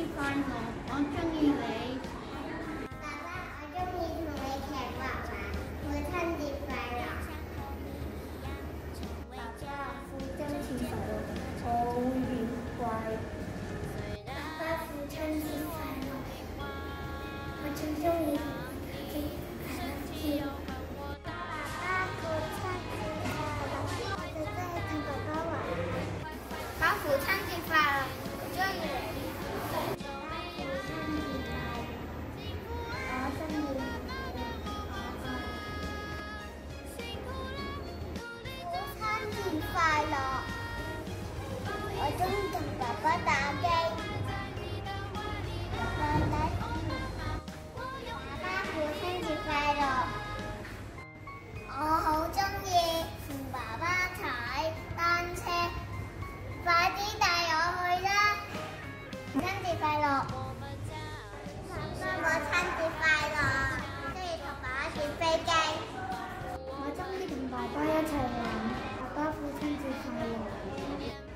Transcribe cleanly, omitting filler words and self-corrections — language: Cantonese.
快樂，我中意你。 爸爸，我中意同你騎滑板，父親節快樂！爸爸，父親節快樂！好愉快！爸爸，父親節快樂！我最中意同你騎滑板。爸爸，父親節快樂！我最中意同爸爸玩。爸爸，父親節快樂！我中意你。快樂！我中意同爸爸打機。爸爸，父親節快樂！我好中意同爸爸踩單車，快啲帶我去啦！父親節快樂！爸爸，母親節快樂！我中意同爸爸轉飛機。我中意同爸爸一齊玩。爸爸，父親節快樂！